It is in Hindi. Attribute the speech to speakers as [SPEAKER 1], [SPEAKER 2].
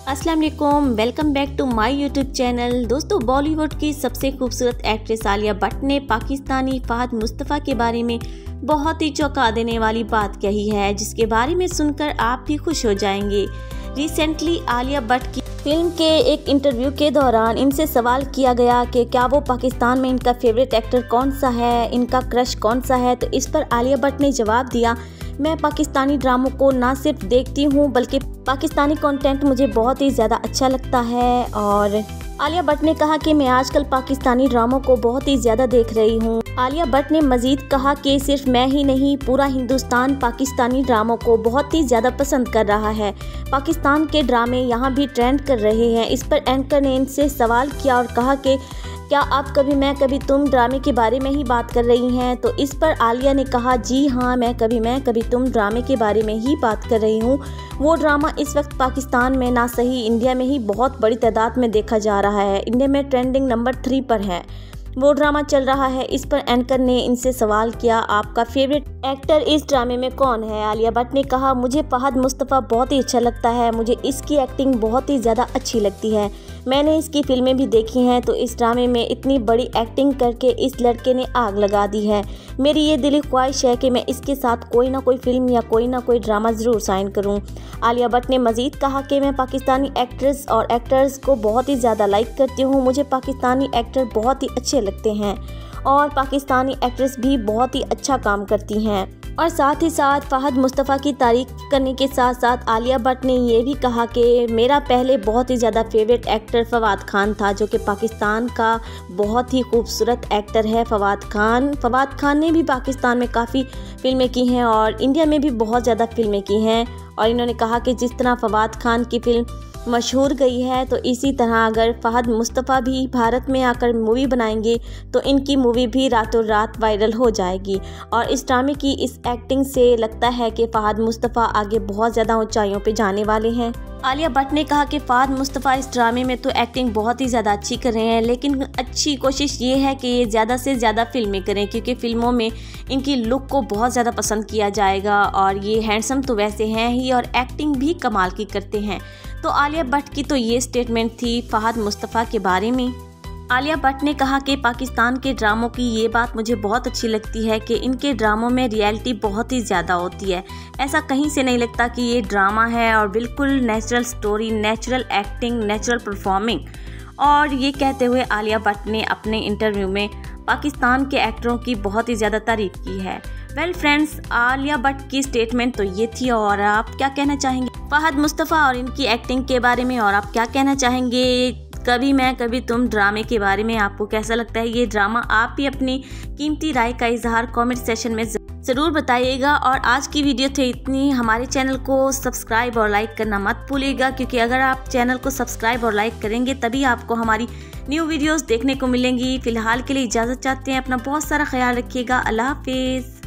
[SPEAKER 1] अस्सलाम वालेकुम, welcome back to my YouTube channel. दोस्तों, बॉलीवुड की सबसे खूबसूरत एक्ट्रेस आलिया भट्ट ने पाकिस्तानी फहद मुस्तफ़ा के बारे में बहुत ही चौंका देने वाली बात कही है, जिसके बारे में सुनकर आप भी खुश हो जाएंगे। रिसेंटली आलिया भट्ट की फिल्म के एक इंटरव्यू के दौरान इनसे सवाल किया गया कि क्या वो पाकिस्तान में इनका फेवरेट एक्टर कौन सा है, इनका क्रश कौन सा है। तो इस पर आलिया भट्ट ने जवाब दिया, मैं पाकिस्तानी ड्रामों को ना सिर्फ देखती हूँ बल्कि पाकिस्तानी कंटेंट मुझे बहुत ही ज़्यादा अच्छा लगता है। और आलिया भट्ट ने कहा कि मैं आजकल पाकिस्तानी ड्रामों को बहुत ही ज़्यादा देख रही हूँ। आलिया भट्ट ने मज़ीद कहा कि सिर्फ मैं ही नहीं, पूरा हिंदुस्तान पाकिस्तानी ड्रामों को बहुत ही ज़्यादा पसंद कर रहा है। पाकिस्तान के ड्रामे यहाँ भी ट्रेंड कर रहे हैं। इस पर एंकर ने इनसे सवाल किया और कहा कि क्या आप कभी मैं कभी तुम ड्रामे के बारे में ही बात कर रही हैं। तो इस पर आलिया ने कहा, जी हाँ, मैं कभी तुम ड्रामे के बारे में ही बात कर रही हूँ। वो ड्रामा इस वक्त पाकिस्तान में ना सही इंडिया में ही बहुत बड़ी तादाद में देखा जा रहा है। इंडिया में ट्रेंडिंग नंबर 3 पर है वो ड्रामा चल रहा है। इस पर एंकर ने इनसे सवाल किया, आपका फेवरेट एक्टर इस ड्रामे में कौन है। आलिया भट्ट ने कहा, मुझे फहद मुस्तफ़ा बहुत ही अच्छा लगता है, मुझे इसकी एक्टिंग बहुत ही ज़्यादा अच्छी लगती है। मैंने इसकी फिल्में भी देखी हैं, तो इस ड्रामे में इतनी बड़ी एक्टिंग करके इस लड़के ने आग लगा दी है। मेरी ये दिली ख्वाहिश है कि मैं इसके साथ कोई ना कोई फिल्म या कोई ना कोई ड्रामा ज़रूर साइन करूं। आलिया भट्ट ने मज़ीद कहा कि मैं पाकिस्तानी एक्ट्रेस और एक्टर्स को बहुत ही ज़्यादा लाइक करती हूँ। मुझे पाकिस्तानी एक्टर बहुत ही अच्छे लगते हैं और पाकिस्तानी एक्ट्रेस भी बहुत ही अच्छा काम करती हैं। और साथ ही साथ फहद मुस्तफ़ा की तारीफ करने के साथ साथ आलिया भट्ट ने ये भी कहा कि मेरा पहले बहुत ही ज़्यादा फेवरेट एक्टर फवाद खान था, जो कि पाकिस्तान का बहुत ही खूबसूरत एक्टर है। फवाद खान ने भी पाकिस्तान में काफ़ी फिल्में की हैं और इंडिया में भी बहुत ज़्यादा फिल्में की हैं। और इन्होंने कहा कि जिस तरह फवाद खान की फिल्म मशहूर गई है, तो इसी तरह अगर फहद मुस्तफ़ा भी भारत में आकर मूवी बनाएंगे तो इनकी मूवी भी रातों रात वायरल हो जाएगी। और इस ड्रामे की इस एक्टिंग से लगता है कि फहद मुस्तफ़ा आगे बहुत ज़्यादा ऊंचाइयों पे जाने वाले हैं। आलिया भट्ट ने कहा कि फहद मुस्तफ़ा इस ड्रामे में तो एक्टिंग बहुत ही ज़्यादा अच्छी कर रहे हैं, लेकिन अच्छी कोशिश ये है कि ये ज़्यादा से ज़्यादा फिल्में करें, क्योंकि फ़िल्मों में इनकी लुक को बहुत ज़्यादा पसंद किया जाएगा। और ये हैंडसम तो वैसे हैं ही और एक्टिंग भी कमाल की करते हैं। तो आलिया भट्ट की तो ये स्टेटमेंट थी फहद मुस्तफ़ा के बारे में। आलिया भट्ट ने कहा कि पाकिस्तान के ड्रामों की ये बात मुझे बहुत अच्छी लगती है कि इनके ड्रामों में रियलिटी बहुत ही ज़्यादा होती है। ऐसा कहीं से नहीं लगता कि ये ड्रामा है, और बिल्कुल natural story, natural acting, natural performing. और ये कहते हुए आलिया भट्ट ने अपने इंटरव्यू में पाकिस्तान के एक्टरों की बहुत ही ज़्यादा तारीफ की है। वेल फ्रेंड्स, आलिया भट्ट की स्टेटमेंट तो ये थी, और आप क्या कहना चाहेंगे फहद मुस्तफ़ा और इनकी एक्टिंग के बारे में, और आप क्या कहना चाहेंगे कभी मैं कभी तुम ड्रामे के बारे में? आपको कैसा लगता है ये ड्रामा? आप भी अपनी कीमती राय का इजहार कमेंट सेशन में ज़रूर बताइएगा। और आज की वीडियो थी इतनी। हमारे चैनल को सब्सक्राइब और लाइक करना मत भूलिएगा, क्योंकि अगर आप चैनल को सब्सक्राइब और लाइक करेंगे तभी आपको हमारी न्यू वीडियोस देखने को मिलेंगी। फ़िलहाल के लिए इजाज़त चाहते हैं। अपना बहुत सारा ख्याल रखिएगा। अल्लाह हाफिज़।